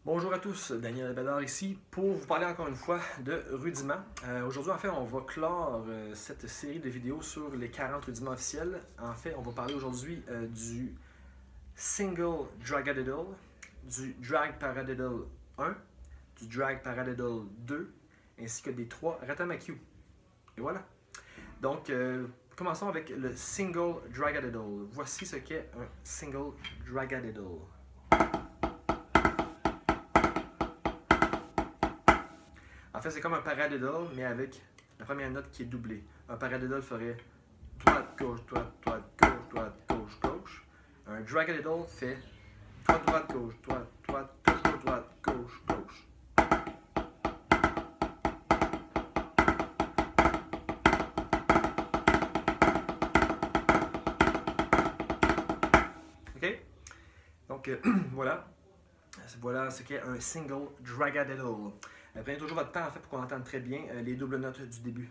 Bonjour à tous, Daniel Bédard ici pour vous parler encore une fois de rudiments. Aujourd'hui, en fait, on va clore cette série de vidéos sur les 40 rudiments officiels. En fait, on va parler aujourd'hui du Single Dragadiddle, du Drag Paradiddle 1, du Drag Paradiddle 2, ainsi que des 3 Ratamakiou. Et voilà. Donc, commençons avec le Single Dragadiddle. Voici ce qu'est un Single Dragadiddle. En fait, c'est comme un paradiddle, mais avec la première note qui est doublée. Un paradiddle ferait droite, gauche, droite, droite, gauche, droite, gauche, gauche. Un dragadiddle fait droite, droite, gauche, droite, droite, gauche, gauche, droite, gauche, gauche. OK? Donc, voilà. Voilà ce qu'est un single dragadiddle. Prenez toujours votre temps en fait pour qu'on entende très bien les doubles notes du début.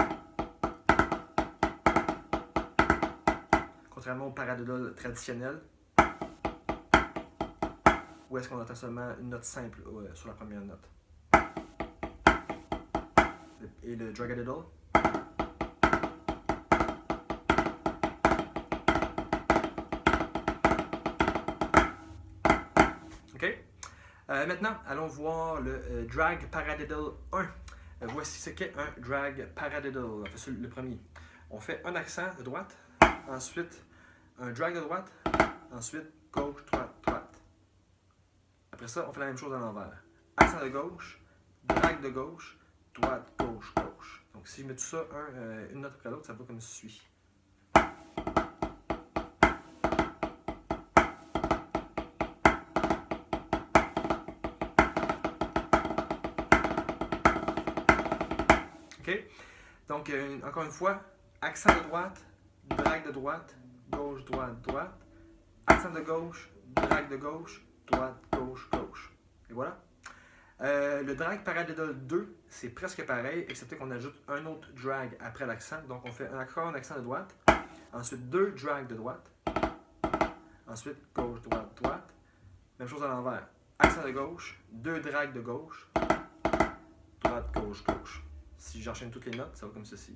Contrairement au paradiddle traditionnel, où est-ce qu'on entend seulement une note simple sur la première note. Et le dragadiddle. OK? Maintenant, allons voir le Drag Paradiddle 1. Voici ce qu'est un Drag Paradiddle. Enfin, le premier. On fait un accent de droite, ensuite un drag de droite, ensuite gauche, droite, droite. Après ça, on fait la même chose à l'envers. Accent de gauche, drag de gauche, droite, gauche, gauche. Donc si je mets tout ça une note après l'autre, ça va comme suit. OK? Donc, encore une fois, accent de droite, drag de droite, gauche, droite, droite. Accent de gauche, drag de gauche, droite, gauche, gauche. Et voilà. Le drag paradiddle 2, c'est presque pareil, excepté qu'on ajoute un autre drag après l'accent. Donc, on fait encore un accent de droite, ensuite deux drags de droite, ensuite gauche, droite, droite. Même chose à l'envers. Accent de gauche, deux drags de gauche, droite, gauche, gauche. Si j'enchaîne toutes les notes, ça va comme ceci.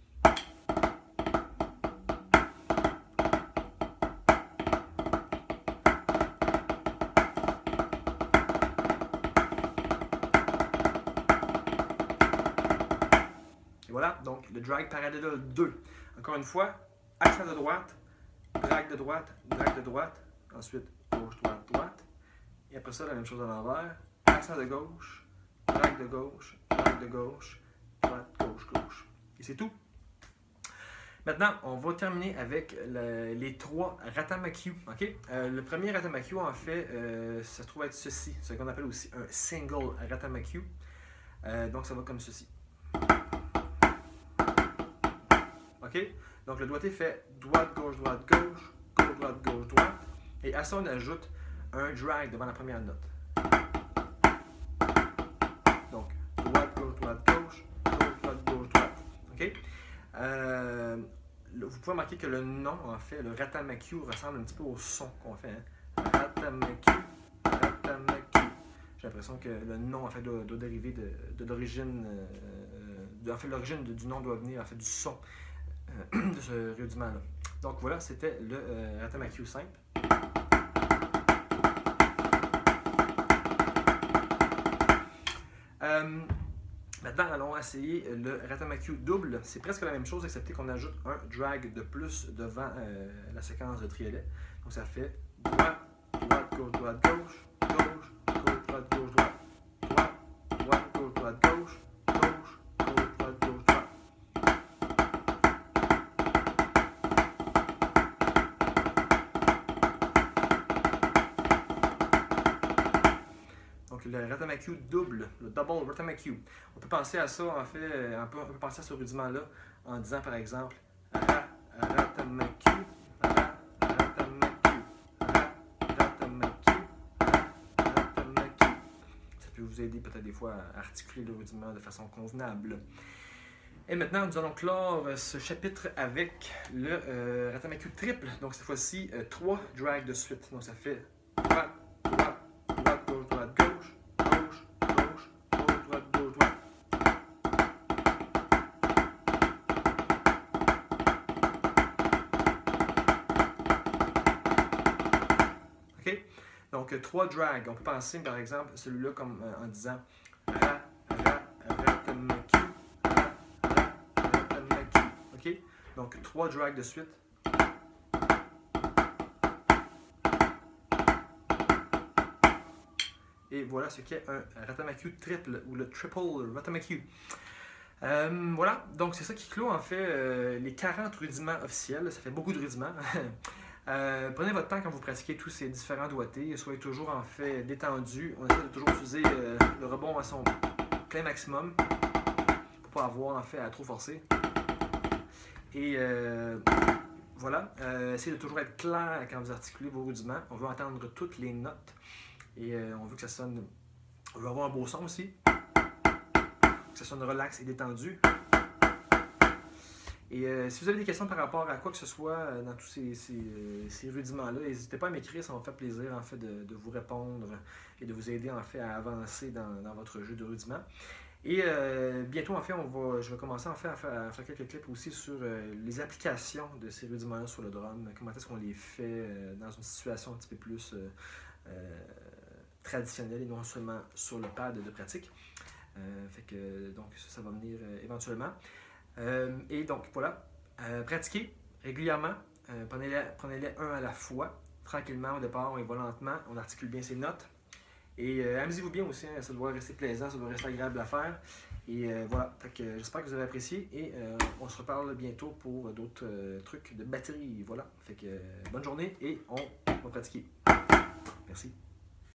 Et voilà, donc le drag paradiddle 2. Encore une fois, accent de droite, drag de droite, drag de droite, ensuite gauche, droite, droite. Et après ça, la même chose à l'envers. Accent de gauche, drag de gauche, drag de gauche, droite, gauche, gauche. Et c'est tout. Maintenant, on va terminer avec les 3 Ratamakiou. Okay? Le premier Ratamakiou, en fait, ça se trouve être ceci, ce qu'on appelle aussi un single Ratamakiou. Donc, ça va comme ceci. OK? Donc, le doigté fait droite, gauche, droite, gauche, gauche, droite, gauche, droite. Et à ça, on ajoute un drag devant la première note. Donc, droite, gauche, droite, gauche, gauche, droite, gauche, droite. OK? Vous pouvez remarquer que le nom, en fait, le Ratamakiou ressemble un petit peu au son qu'on fait. Hein? Ratamakiou, Ratamakiou. J'ai l'impression que le nom, en fait, doit dériver de l'origine. En fait, l'origine du nom doit venir, en fait, du son de ce rudiment-là. Donc voilà, c'était le Ratamakiou simple. Maintenant, allons essayer le Ratamakiou double. C'est presque la même chose, excepté qu'on ajoute un drag de plus devant la séquence de triolet. Donc ça fait droite, droite, gauche, droite, gauche, gauche, gauche, droite, gauche, droite, droite, droite, gauche, droite, gauche, gauche, gauche, droite, gauche, droite. Donc le Ratamakiou double, le double Ratamakiou. On peut penser à ça, en fait, on peut penser à ce rudiment-là en disant par exemple Ratamakiou, Ratamakiou, Ratamakiou, Ratamakiou. Ça peut vous aider peut-être des fois à articuler le rudiment de façon convenable. Et maintenant, nous allons clore ce chapitre avec le Ratamakiou triple. Donc cette fois-ci, 3 drags de suite. Donc ça fait droite, droite, droite, gauche, droite, gauche. OK? Donc, 3 drags. On peut penser, par exemple, celui-là comme en disant ra, ra, ratamaki, ra, ra, ratamaki. OK? Donc, 3 drags de suite. Et voilà ce qu'est un Ratamaku triple ou le triple Ratamaku. Voilà, donc c'est ça qui clôt en fait les 40 rudiments officiels. Ça fait beaucoup de rudiments. Prenez votre temps quand vous pratiquez tous ces différents doigtés. Soyez toujours en fait détendu. On essaie de toujours utiliser le rebond à son plein maximum pour pas avoir en fait à trop forcer. Et voilà, essayez de toujours être clair quand vous articulez vos rudiments. On veut entendre toutes les notes. Et on veut que ça sonne. On veut avoir un beau son aussi. Que ça sonne relax et détendu. Et si vous avez des questions par rapport à quoi que ce soit dans tous ces rudiments-là, n'hésitez pas à m'écrire, ça va me faire plaisir en fait de vous répondre et de vous aider en fait à avancer dans votre jeu de rudiments. Et bientôt en fait, je vais commencer en fait à faire quelques clips aussi sur les applications de ces rudiments-là sur le drum. Comment est-ce qu'on les fait dans une situation un petit peu plus traditionnelle et non seulement sur le pad de pratique. Fait que donc ça va venir éventuellement. Et donc voilà, pratiquez régulièrement, prenez-les un à la fois, tranquillement au départ, on y va lentement, on articule bien ses notes. Et amusez-vous bien aussi, hein, ça doit rester plaisant, ça doit rester agréable à faire. Et voilà, j'espère que vous avez apprécié et on se reparle bientôt pour d'autres trucs de batterie. Voilà, fait que bonne journée et on va pratiquer. Merci.